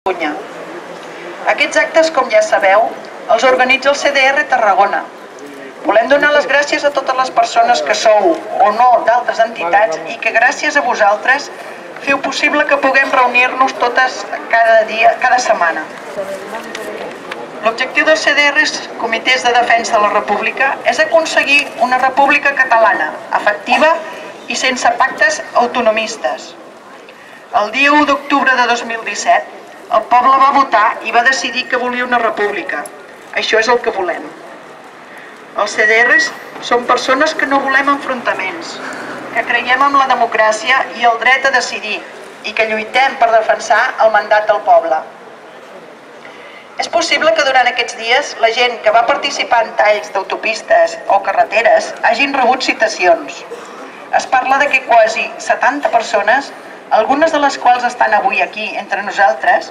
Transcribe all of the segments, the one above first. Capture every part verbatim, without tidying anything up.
Catalunya. Aquests actes, com ja sabeu, els organitza el C D R Tarragona. Volem donar les gràcies a totes les persones que sou o no d'altres entitats i que gràcies a vosaltres feu possible que puguem reunir-nos totes cada dia, cada setmana. L'objectiu del C D R, Comitès de Defensa de la República, és aconseguir una república catalana, efectiva i sense pactes autonomistes. El dia u d'octubre de dos mil disset, el poble va votar i va decidir que volia una república. Això és el que volem. Els C D Rs són persones que no volem enfrontaments, que creiem en la democràcia i el dret a decidir i que lluitem per defensar el mandat del poble. És possible que durant aquests dies la gent que va participar en talls d'autopistes o carreteres hagin rebut citacions. Es parla de que quasi setanta persones, algunes de les quals estan avui aquí entre nosaltres,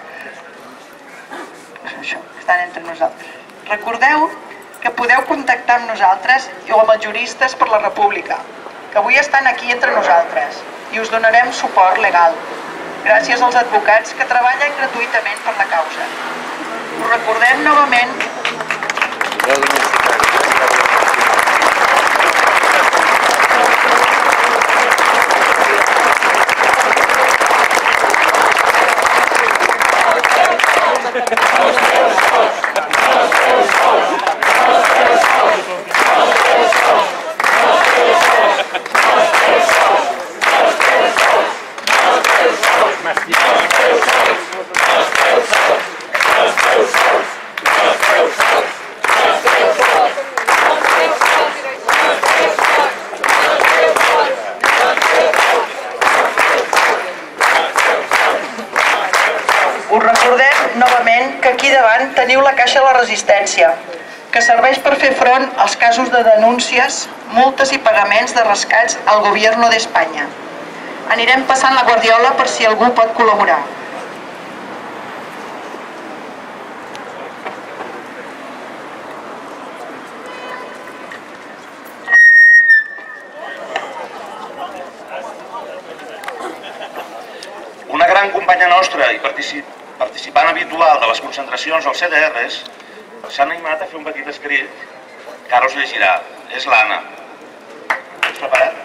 estan entre nosaltres. Recordeu que podeu contactar amb nosaltres o amb els juristes per la República, que avui estan aquí entre nosaltres i us donarem suport legal, gràcies als advocats que treballen gratuïtament per la causa. Us recordem novament Us recordem novament que aquí davant teniu la Caixa de la Resistència, que serveix per fer front als casos de denúncies, multes i pagaments de rescats al Gobierno d'Espanya. Anirem passant la guardiola per si algú pot col·laborar. Una gran companya nostra i participant habitual de les concentracions als C D Rs s'ha animat a fer un petit escrit que ara us llegirà. És l'Anna. Ets preparat?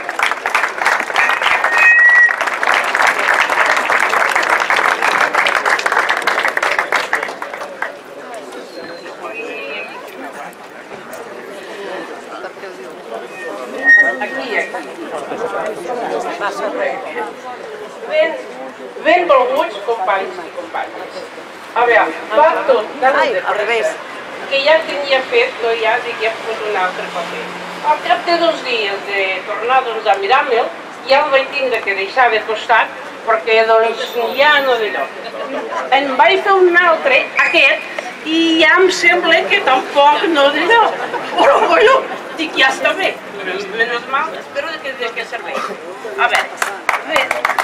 Benvolguts companys i companyes. A veure, va tot tan de pressa que ja tenia fet que ja hagués fet un altre paper. Al cap de dos dies de tornar a mirar-me'l, ja el vaig tindre que deixar de costat perquè doncs ja no de lloc. En vaig fer un altre, aquest, i ja em sembla que tampoc no de lloc. Però bueno, dic ja està bé. Menos mal, espero que de què serveix. A veure, bé.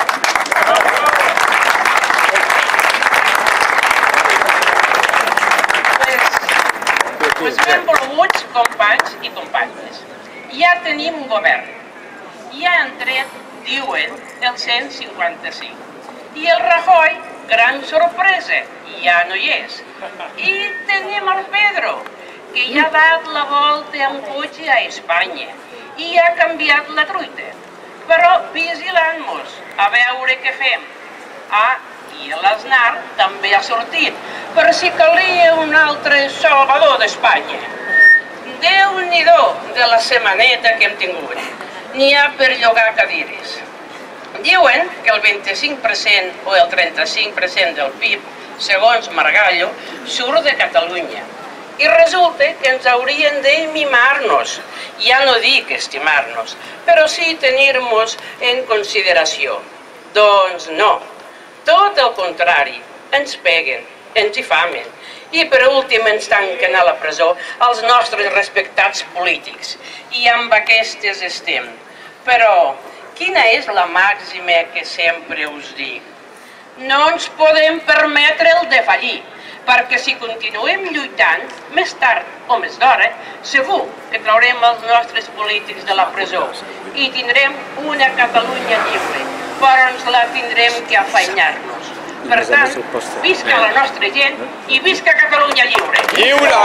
Pues benvolguts companys i companyes. Ja tenim un govern. Ja han tret, diuen, el cent cinquanta-cinc. I el Rajoy, gran sorpresa, ja no hi és. I tenim el Pedro, que ja ha dat la volta amb cotxe a Espanya i ha canviat la truita. Però vigilant-nos, a veure què fem. Ah, i l'Aznar també ha sortit, per si calia un altre salvador d'Espanya. Déu-n'hi-do de la setmaneta que hem tingut. N'hi ha per llogar cadires. Diuen que el vint-i-cinc per cent o el trenta-cinc per cent del P I B, segons Margallo, surt de Catalunya. I resulta que ens haurien de mimar-nos, ja no dic estimar-nos, però sí tenir-nos en consideració. Doncs no, tot el contrari, ens peguen, ens difamen i per últim ens tanquen a la presó els nostres respectats polítics. I amb aquestes estem. Però quina és la màxima que sempre us dic? No ens podem permetre el de fallir, perquè si continuem lluitant, més tard o més d'hora, segur que traurem els nostres polítics de la presó i tindrem una Catalunya lliure, però ens la tindrem que afanyar-nos. Per tant, visca la nostra gent i visca Catalunya lliure! Lliure!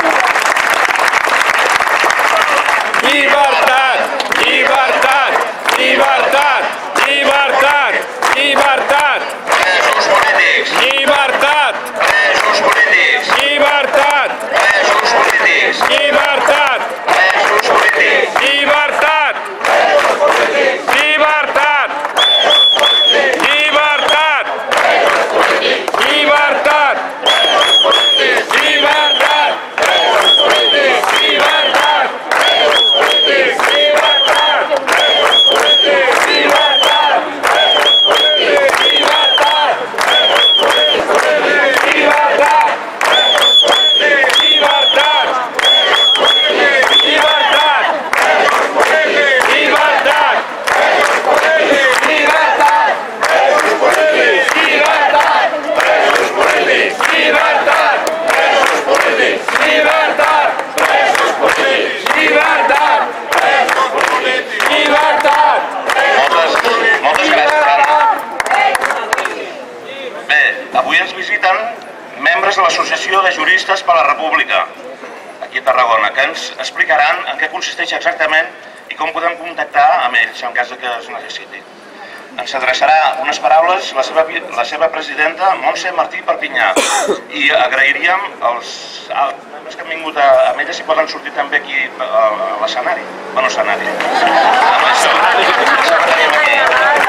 Llibertat! Llibertat! Llibertat! Llibertat! Llibertat! Presos polítics! Llibertat! Presos polítics! Llibertat! Presos polítics! Llibertat! Presos polítics! Llibertat! Llibertat! Llibertat! Llibertat! Llibertat! Moltes gràcies, Anna. Bé, avui ens visiten membres de l'Associació de Juristes per la República, aquí a Tarragona, que ens explicaran en què consisteix exactament i com podem contactar amb ells en cas que es necessiti. Ens adreçarà unes paraules la seva, la seva presidenta, Montse Martí Perpinyà, i agrairíem als membres que han vingut a, amb ella si poden sortir també aquí a, a l'escenari. Bueno, escenari. Amb això, això que tenim aquí.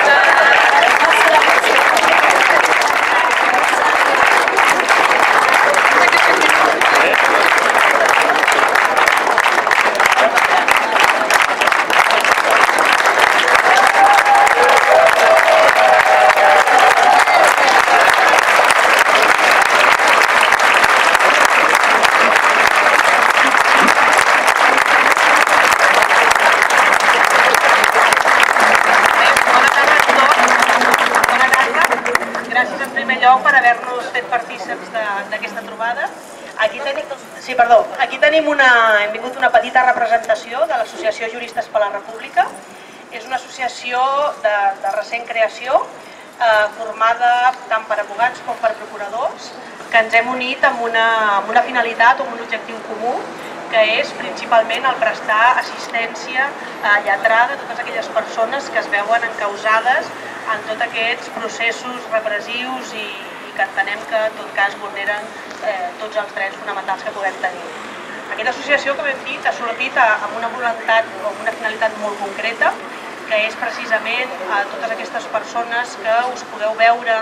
Per haver-nos fet partícips d'aquesta trobada. Aquí tenim, sí, perdó, aquí tenim una, hem vingut una petita representació de l'Associació Juristes per la República. És una associació de, de recent creació, eh, formada tant per advocats com per procuradors, que ens hem unit amb una, amb una finalitat o amb un objectiu comú, que és principalment el prestar assistència eh, lletrada a totes aquelles persones que es veuen encausades en tots aquests processos repressius i, i que entenem que en tot cas vulneren eh, tots els drets fonamentals que puguem tenir. Aquesta associació, com hem dit, ha sortit a, amb una voluntat o amb una finalitat molt concreta, que és precisament a totes aquestes persones que us podeu veure,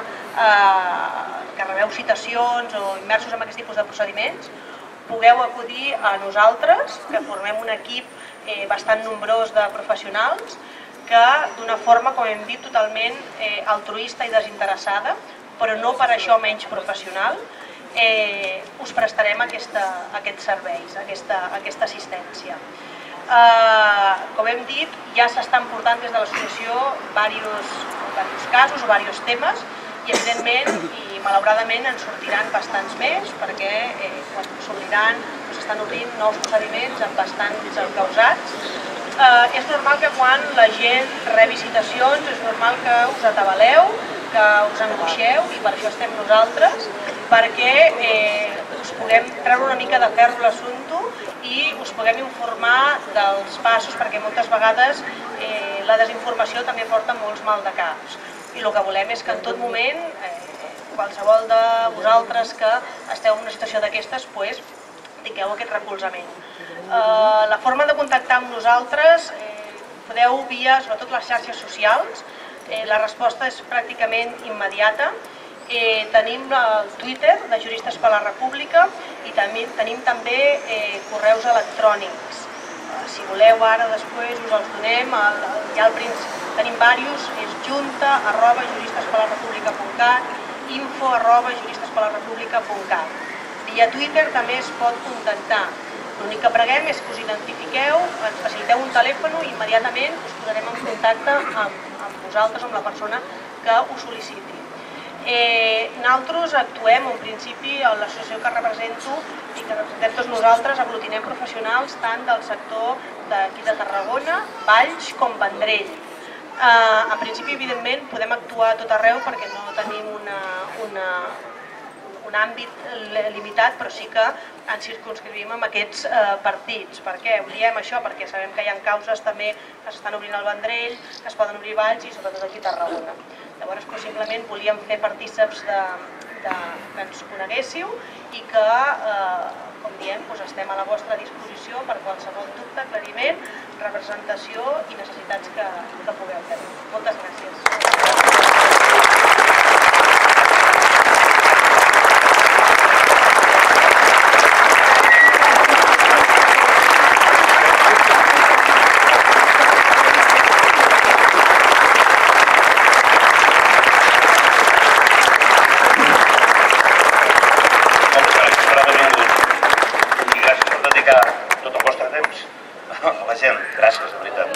eh, que rebeu citacions o immersos en aquest tipus de procediments, pugueu acudir a nosaltres, que formem un equip eh, bastant nombrós de professionals, que d'una forma, com hem dit, totalment eh, altruista i desinteressada, però no per això menys professional, eh, us prestarem aquesta, aquests serveis, aquesta, aquesta assistència. Eh, com hem dit, ja s'estan portant des de l'associació diversos casos o diversos temes, i evidentment i malauradament en sortiran bastants més, perquè eh, s'obriran o s'estan obrint nous procediments amb bastants encausats. Eh, és normal que quan la gent rebi citacions, és normal que us atabaleu, que us angoixeu, i per això estem nosaltres, perquè eh, us puguem treure una mica de ferro l'assumpte i us puguem informar dels passos, perquè moltes vegades eh, la desinformació també porta molts mal de caps. I el que volem és que en tot moment, eh, qualsevol de vosaltres que esteu en una situació d'aquestes, pues, tingueu aquest recolzament. Eh, la forma de contactar amb nosaltres, eh, podeu via, sobretot les xarxes socials, eh, la resposta és pràcticament immediata. Eh, tenim el Twitter de Juristes per la República i també, tenim també eh, correus electrònics. Eh, si voleu ara després us els donem, el, el, ja al principi tenim diversos, és junta arroba juristes per la república punt cat, info arroba juristes per la república punt cat. Via Twitter també es pot contactar. L'únic que preguem és que us identifiqueu, ens faciliteu un telèfon i immediatament us posarem en contacte amb, amb vosaltres, amb la persona que us sol·liciti. Eh, nosaltres actuem, en principi, a l'associació que represento i que representem tots nosaltres, aglutinem professionals tant del sector d'aquí de Tarragona, Valls com Vendrell. En principi, evidentment, podem actuar a tot arreu perquè no tenim un àmbit limitat, però sí que ens circumscrivim amb aquests partits. Per què? Ho diem això perquè sabem que hi ha causes també que s'estan obrint al Vendrell, que es poden obrir Valls i sobretot aquí a Tarragona. Llavors, simplement volíem fer partíceps que ens coneguéssiu i que, com diem, estem a la vostra disposició per qualsevol dubte, aclariment, representació i necessitats que pugueu tenir. Moltes gràcies. Gràcies, de veritat.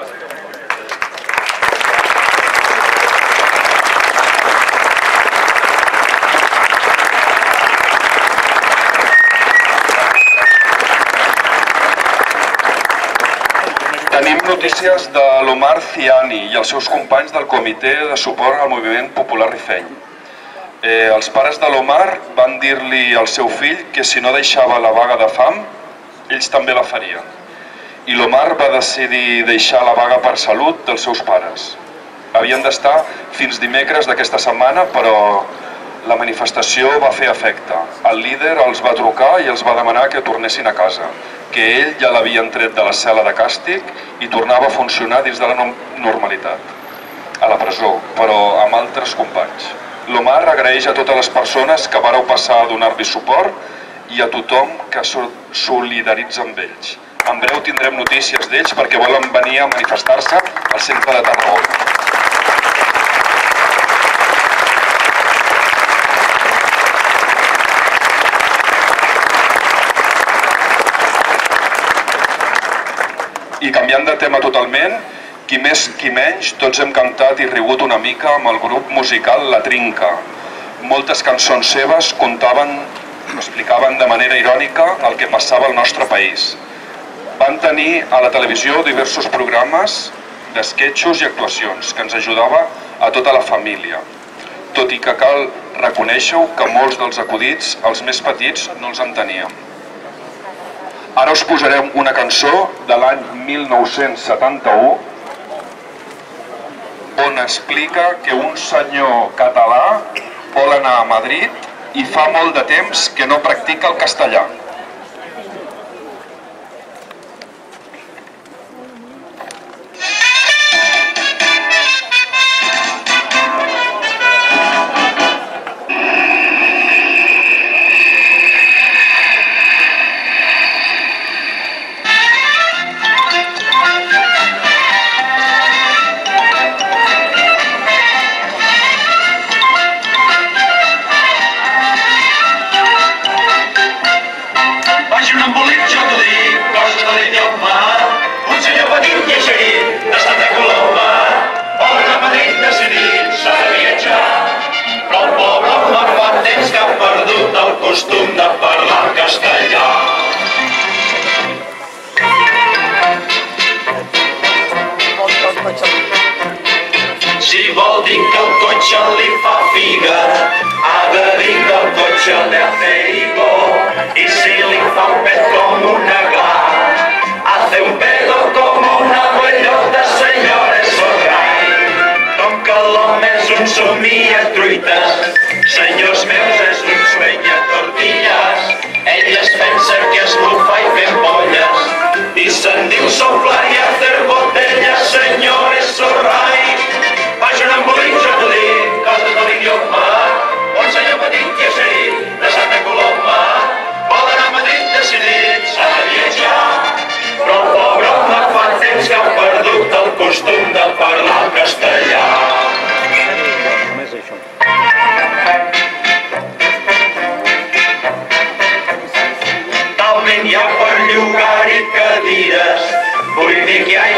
Tenim notícies de l'Omar Ciani i els seus companys del Comitè de Suport al Moviment Popular Rifeny. Els pares de l'Omar van dir-li al seu fill que si no deixava la vaga de fam, ells també la farien. I l'Omar va decidir deixar la vaga per salut dels seus pares. Havien d'estar fins dimecres d'aquesta setmana, però la manifestació va fer efecte. El líder els va trucar i els va demanar que tornessin a casa, que ell ja l'havien tret de la cel·la de càstig i tornava a funcionar dins de la normalitat, a la presó, però amb altres companys. L'Omar agraeix a totes les persones que vareu passar a donar-li suport i a tothom que solidaritza amb ells. En breu tindrem notícies d'ells perquè volen venir a manifestar-se al centre de Tarragona. I canviant de tema totalment, qui més qui menys, tots hem cantat i rigut una mica amb el grup musical La Trinca. Moltes cançons seves contaven, explicaven de manera irònica el que passava al nostre país. Van tenir a la televisió diversos programes d'esquetxos i actuacions que ens ajudava a tota la família, tot i que cal reconèixer que molts dels acudits, els més petits, no els enteníem. Ara us posarem una cançó de l'any mil nou-cents setanta-u on explica que un senyor català vol anar a Madrid i fa molt de temps que no practica el castellà. Si vol dir que el cotxe li fa figa, ha de dir que el cotxe le hace higo. Y si li fa un pet com una gla, hace un pedo com una bellota, senyores, alright. Com que l'home és un somia truites, senyors meus, és un sueña tortillas. Ell es pensa que es bufa i fem polles, i se'n diu soplar i hacer botellas, senyores, alright. Faig un embolic, jo t'ho dic, coses de l'idioma. Un senyor petit i eixerit, de Santa Coloma, vol anar a Madrid decidits a viatjar. Però el pobre home fa temps que ha perdut el costum de parlar el castellà. Talment hi ha per llogar-hi cadires, vull dir que hi ha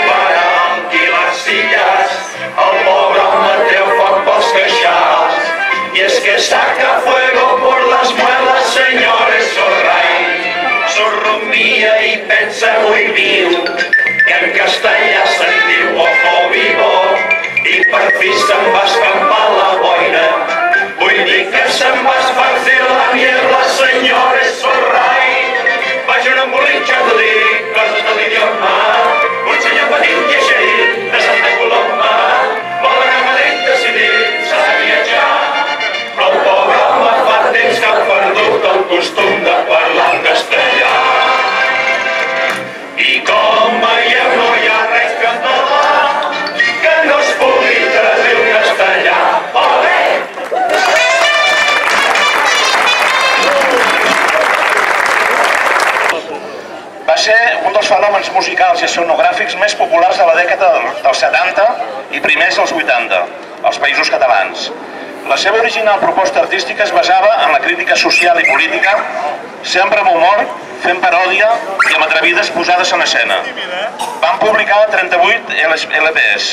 musicals i escenogràfics més populars de la dècada dels setanta i primers dels vuitanta, als Països Catalans. La seva original proposta artística es basava en la crítica social i política, sempre amb humor, fent paròdia i amb atrevides posades en escena. Van publicar trenta-vuit L Ps.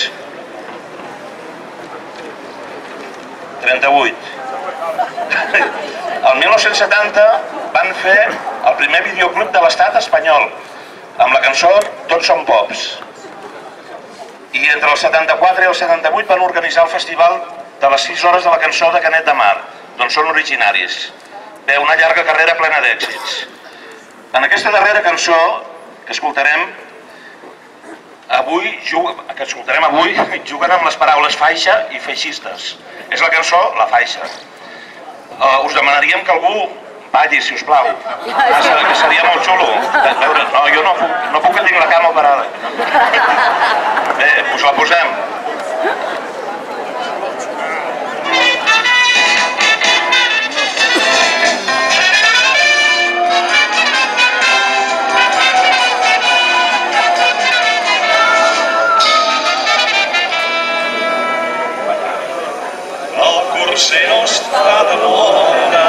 trenta-vuit. El mil nou-cents setanta van fer el primer videoclub de l'estat espanyol, amb la cançó Tots som pops. I entre el setanta-quatre i el setanta-vuit van organitzar el festival de les sis hores de la cançó de Canet de Mar, d'on són originaris. Bé, una llarga carrera plena d'èxits. En aquesta darrera cançó que escoltarem avui, que escoltarem avui, juguen amb les paraules faixa i feixistes. És la cançó La Faixa. Us demanaríem que algú balli, si us plau, que seria molt xulo. No, jo no puc, no puc que tinc la cama parada. Bé, us la posem. El curser no està de moda,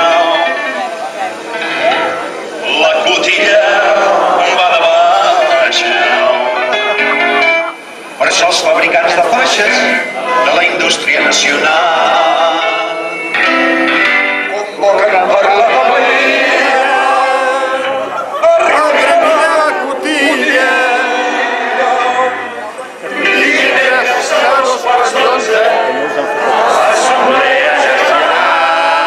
la cotilla va de baixa. Per això els fabricants de faixes de la indústria nacional convoquen per la família a reprendre la cotilla i dimecres a dos quarts d'onze assemblea general.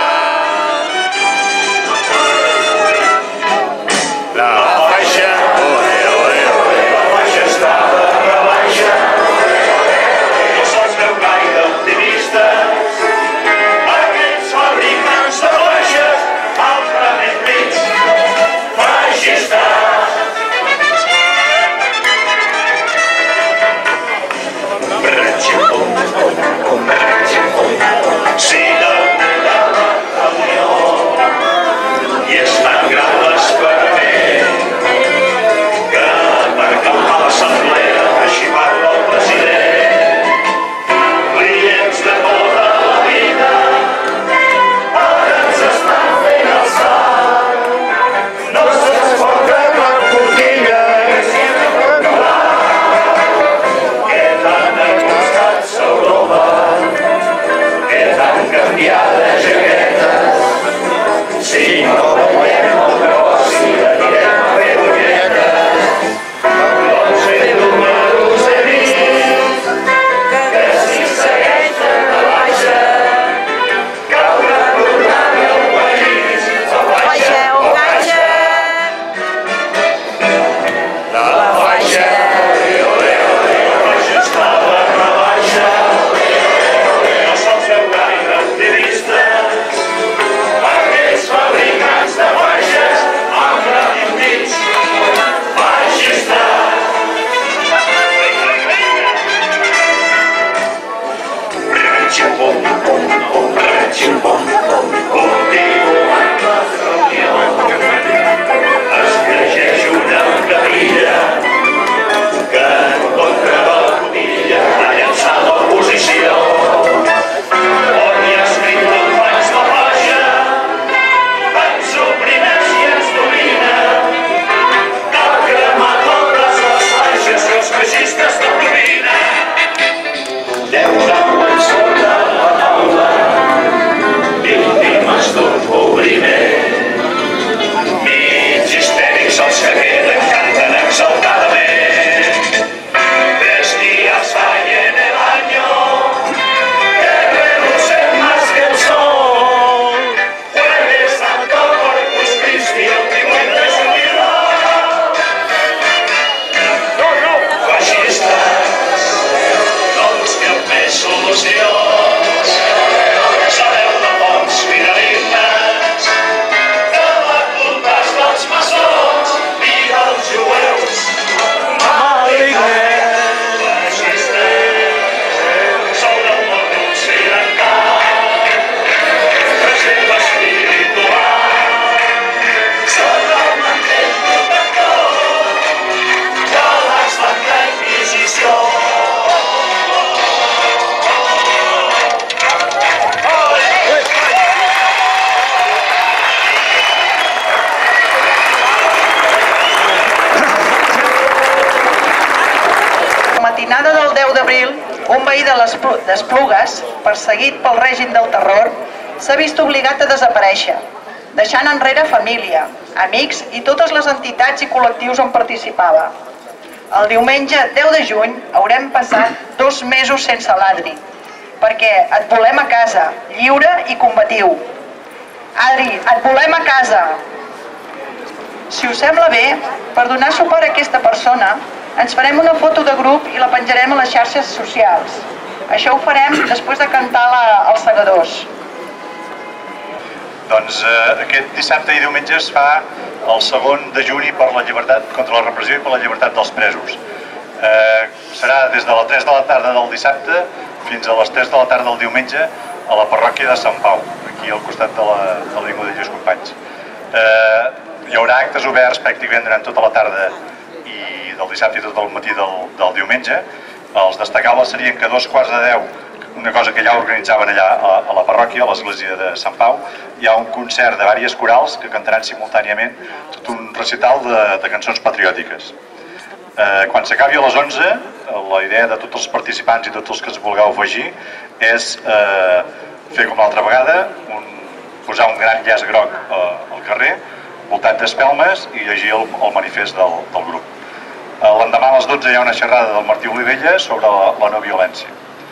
La faixa, la faixa està de rebaixa. No se'ls veu gaire optimistes, aquests fabricants de faixes, altrament dits feixistes. Si inaugura la reunió i és tan gran l'esperament que per calmar l'assemblea així parla el president. Clients de tota la vida ara ens estan fent el salt, no se'ns pot treure cortines que tant han costat Europa, que tan canviada jaquetes. Si no veiem el gros i anirem a fer dolletes, doncs fer números he vist que si segueix de baixa cal retornar-hi al país la faixa o caixa. La faixa, ole, ole, la faixa està de rebaixa. No se'ls veu gaire optimistes, aquests fabricants de faixes, altrament dits feixistes. Rim-xim-pom, rim-xim-pom, continuant la reunió, es llegeix una querella que en contra de la cotilla ha llançat l'oposició. On hi ha escrit companys de faixa, ens oprimeix i ens domina. Cal cremar totes les faixes que els feixistes dominen. Deu cauen sobre la taula, víctimes d'un cobriment. Mig histèrics els que queden canten exaltadament. Tres días hay en el año que relucen más que el sol. Jueves Santo, Corpus Christi, el divuit de juliol. Feixistes, no busqueu més solucions. Sabeu de bons finalistes, de la culpa dels maçons i de d'Esplugues, perseguit pel règim del terror, s'ha vist obligat a desaparèixer, deixant enrere família, amics i totes les entitats i col·lectius on participava. El diumenge deu de juny haurem passat dos mesos sense l'Adri, perquè et volem a casa, lliure i combatiu. Adri, et volem a casa! Si us sembla bé, per donar suport a aquesta persona, ens farem una foto de grup i la penjarem a les xarxes socials. Això ho farem després de cantar la, els segadors. Doncs eh, aquest dissabte i diumenge es fa el segon dejuni per la llibertat, contra la repressió i per la llibertat dels presos. Eh, serà des de les tres de la tarda del dissabte fins a les tres de la tarda del diumenge a la parròquia de Sant Pau, aquí al costat de l'Avinguda Lluís Companys. Eh, hi haurà actes oberts pràcticament durant tota la tarda i del dissabte i tot el matí del, del diumenge. Els destacables serien que a dos quarts de deu, una cosa que ja organitzaven allà a, a la parròquia, a l'església de Sant Pau, hi ha un concert de diverses corals que cantaran simultàniament tot un recital de, de cançons patriòtiques. Eh, quan s'acabi a les onze, la idea de tots els participants i tots els que es vulgueu afegir és eh, fer com l'altra vegada, un, posar un gran llaç groc eh, al carrer, voltat d'espelmes i llegir el, el manifest del, del grup. Eh, L'endemà a les dotze hi ha una xerrada del Martí Olivella sobre la, la no violència.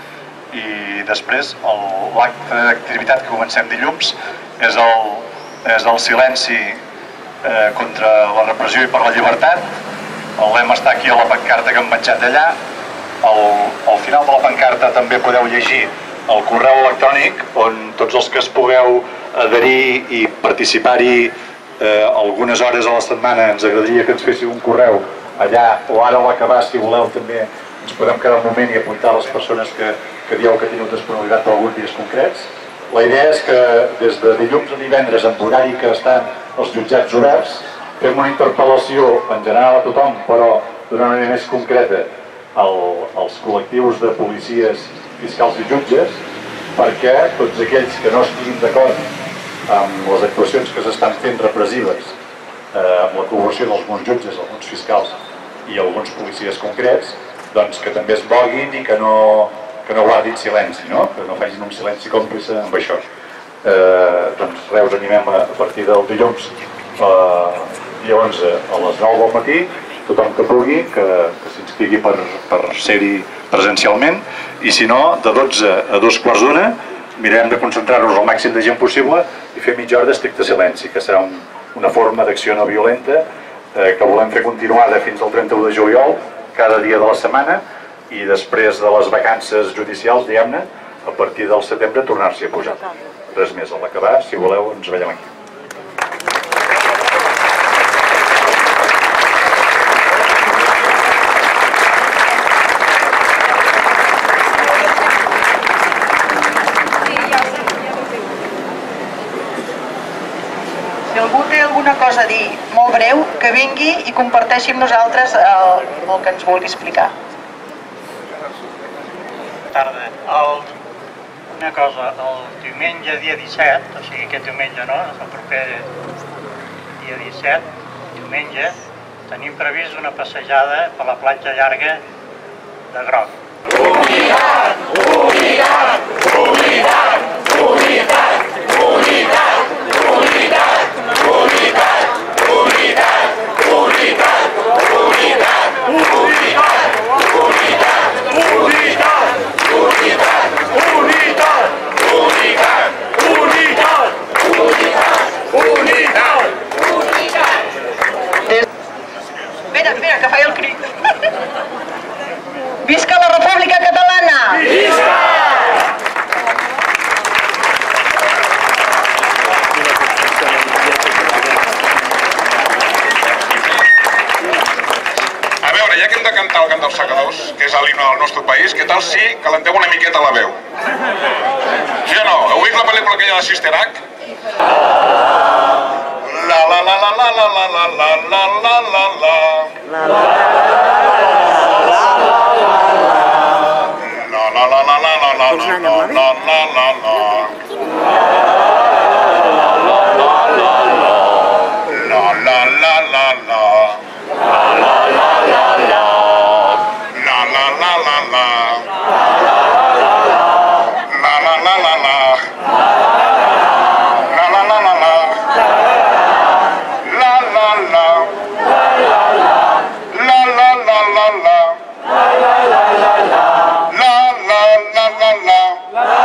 I després l'acte d'activitat que comencem dilluns és el, és el silenci eh, contra la repressió i per la llibertat. El lema està aquí a la pancarta que hem menjat allà. Al, al final de la pancarta també podeu llegir el correu electrònic on tots els que es pugueu adherir i participar-hi eh, algunes hores a la setmana ens agradaria que ens féssiu un correu allà o ara a l'acabar, si voleu, també ens podem quedar un moment i apuntar les persones que, que dieu que teniu disponibilitat per alguns dies concrets. La idea és que des de dilluns a divendres, en horari que estan els jutjats oberts, fem una interpel·lació en general a tothom, però d'una manera més concreta al, als col·lectius de policies, fiscals i jutges, perquè tots aquells que no estiguin d'acord amb les actuacions que s'estan fent repressives, eh, amb la col·laboració d'alguns jutges, alguns fiscals i alguns policies concrets, doncs que també es moguin i que no, que no guardin silenci, no? Que no facin un silenci còmplice amb això. Eh, doncs res, us animem a, a partir del dilluns, eh, dia onze a les nou del matí, tothom que pugui, que, que s'inscrigui per, per ser-hi presencialment, i si no, de dotze a dos quarts d'una, mirarem de concentrar-nos al màxim de gent possible i fer mitja hora d'estricte silenci, que serà un, una forma d'acció no violenta eh, que volem fer continuada fins al trenta-u de juliol, cada dia de la setmana, i després de les vacances judicials, diguem-ne, a partir del setembre tornar-s'hi a posar. Res més, a l'acabar, si voleu, ens veiem aquí. Si algú té alguna cosa a dir molt breu, que vingui i comparteixi amb nosaltres el, el que ens vulgui explicar. Tarda. El, una cosa, el diumenge dia disset, o sigui aquest diumenge no, el proper dia disset, diumenge, tenim previst una passejada per la platja llarga de Groc. Unitat! Unitat! Unitat! Unitat! Unitat! Unitat! Unitat! Unitat! Unitat! Unitat! Unitat! Unitat! Unitat! Unitat! Unitat! Unitat! Unitat! Unitat! Unitat! Espera, espera, que faig el crit. Visca la República Catalana! Visca! A veure, ja que hem de cantar el cant dels segadors, que és l'himne del nostre país, què tal si calentem una miqueta la veu? Sí o no? Heu vist la pel·lícula aquella de Sister Act? La la la la la la la la la la la la la la la la la la La